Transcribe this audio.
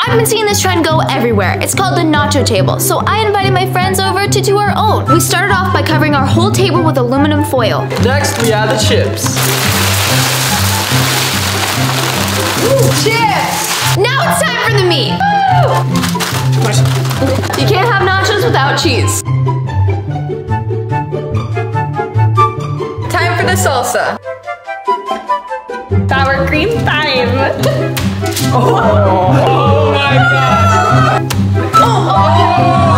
I've been seeing this trend go everywhere. It's called the Nacho table, so I invited my friends over to do our own. We started off by covering our whole table with aluminum foil. Next, we add the chips. Ooh, chips! Now it's time for the meat. You can't have nachos without cheese. Time for the salsa. Sour cream time. Oh my God! Oh.